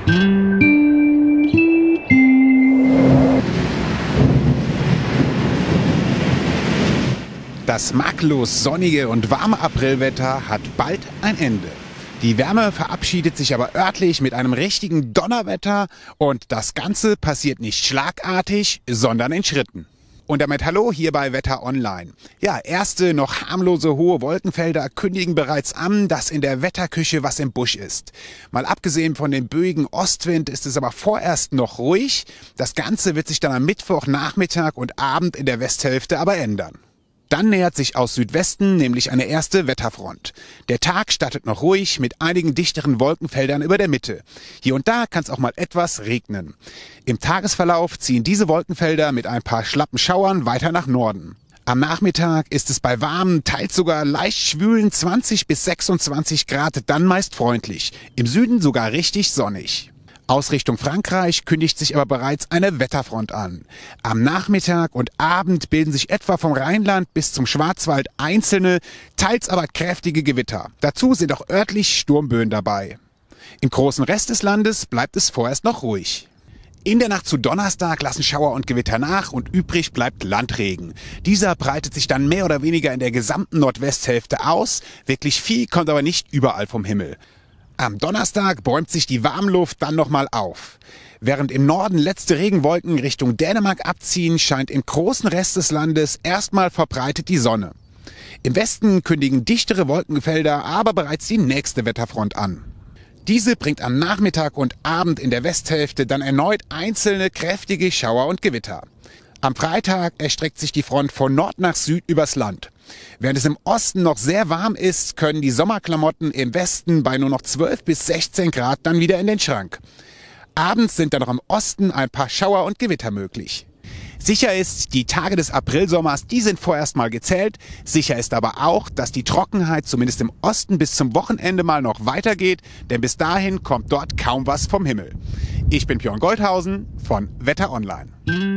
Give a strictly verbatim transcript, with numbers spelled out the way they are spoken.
Das makellos sonnige und warme Aprilwetter hat bald ein Ende. Die Wärme verabschiedet sich aber örtlich mit einem richtigen Donnerwetter und das Ganze passiert nicht schlagartig, sondern in Schritten. Und damit hallo hier bei Wetter Online. Ja, erste noch harmlose hohe Wolkenfelder kündigen bereits an, dass in der Wetterküche was im Busch ist. Mal abgesehen von dem böigen Ostwind ist es aber vorerst noch ruhig. Das Ganze wird sich dann am Mittwochnachmittag und Abend in der Westhälfte aber ändern. Dann nähert sich aus Südwesten nämlich eine erste Wetterfront. Der Tag startet noch ruhig mit einigen dichteren Wolkenfeldern über der Mitte. Hier und da kann es auch mal etwas regnen. Im Tagesverlauf ziehen diese Wolkenfelder mit ein paar schlappen Schauern weiter nach Norden. Am Nachmittag ist es bei warmen, teils sogar leicht schwülen zwanzig bis sechsundzwanzig Grad dann meist freundlich. Im Süden sogar richtig sonnig. Aus Richtung Frankreich kündigt sich aber bereits eine Wetterfront an. Am Nachmittag und Abend bilden sich etwa vom Rheinland bis zum Schwarzwald einzelne, teils aber kräftige Gewitter. Dazu sind auch örtlich Sturmböen dabei. Im großen Rest des Landes bleibt es vorerst noch ruhig. In der Nacht zu Donnerstag lassen Schauer und Gewitter nach und übrig bleibt Landregen. Dieser breitet sich dann mehr oder weniger in der gesamten Nordwesthälfte aus. Wirklich viel kommt aber nicht überall vom Himmel. Am Donnerstag bäumt sich die Warmluft dann nochmal auf. Während im Norden letzte Regenwolken Richtung Dänemark abziehen, scheint im großen Rest des Landes erstmal verbreitet die Sonne. Im Westen kündigen dichtere Wolkenfelder aber bereits die nächste Wetterfront an. Diese bringt am Nachmittag und Abend in der Westhälfte dann erneut einzelne kräftige Schauer und Gewitter. Am Freitag erstreckt sich die Front von Nord nach Süd übers Land. Während es im Osten noch sehr warm ist, können die Sommerklamotten im Westen bei nur noch zwölf bis sechzehn Grad dann wieder in den Schrank. Abends sind dann noch im Osten ein paar Schauer und Gewitter möglich. Sicher ist, die Tage des Aprilsommers, die sind vorerst mal gezählt. Sicher ist aber auch, dass die Trockenheit zumindest im Osten bis zum Wochenende mal noch weitergeht, denn bis dahin kommt dort kaum was vom Himmel. Ich bin Björn Goldhausen von Wetter Online.